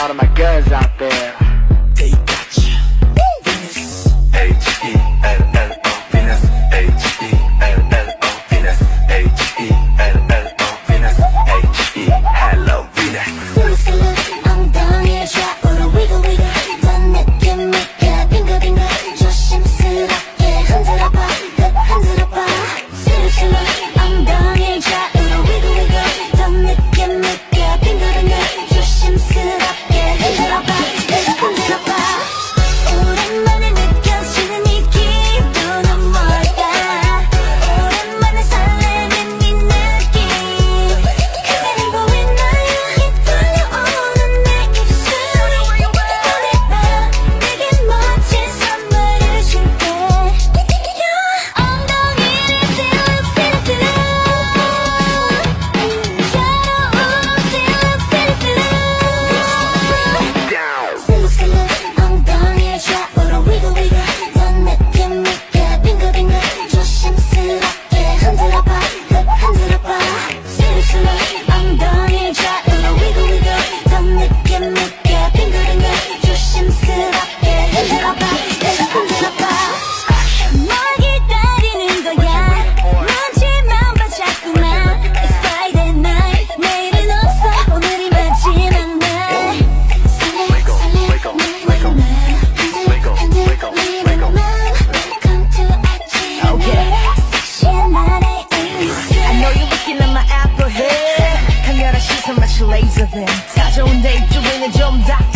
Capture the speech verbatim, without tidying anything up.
all of my girls out there. They got you. Venus. H E L L O. Venus. H E L L O. Venus. H E L L O. Venus. H E Hello Venus. 스르스르 엉덩이를 좌우로 wiggle wiggle 넌 느낌 있게 빙글빙글 조심스럽게 흔들어봐 흔들어봐 스르스르 엉덩이를 좌우로 wiggle wiggle 넌 느낌 있게 빙글빙글 조심스럽게 흔들어봐 흔들어봐 오랜만에 느껴지는 이 기분은 뭘까 오랜만에 설레는 이 느낌 그대는 보이나요 이 떨려오는 내 입술이 보내봐 내게 멋진 선물을 줄게 엉덩이를 세우는 스르스르 샤로우는 세우는 스르스르 스르스르 엉덩이를 좌우로 wiggle wiggle 넌 느낌 있게 빙글빙글 조심스럽게 흔들어봐 흔들어봐 스르스르 엉덩이를 좌우로 wiggle wiggle 넌 느낌 있게 빙글빙글 조심스럽게 흔들어봐 흔들어봐 널 기다리는 거야 눈치만 봐 자꾸만 It's Friday night 내일은 없어 오늘이 마지막 날 설레 설레 날 흔들 흔들리는 맘 Come to action 섹시한 나의 일리스 I know you're looking at my apple head 강렬한 시선 마치 laser beam 사좋은 데이트 링은 좀 다